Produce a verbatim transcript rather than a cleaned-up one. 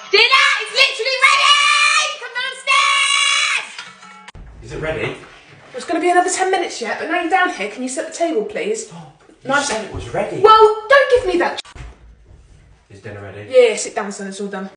Dinner is literally ready! Come downstairs! Is it ready? It's going to be another ten minutes yet, but now you're down here, can you set the table, please? Oh, you Nice. said it was ready. Well, don't give me that. Is dinner ready? Yeah, sit down, son, it's all done.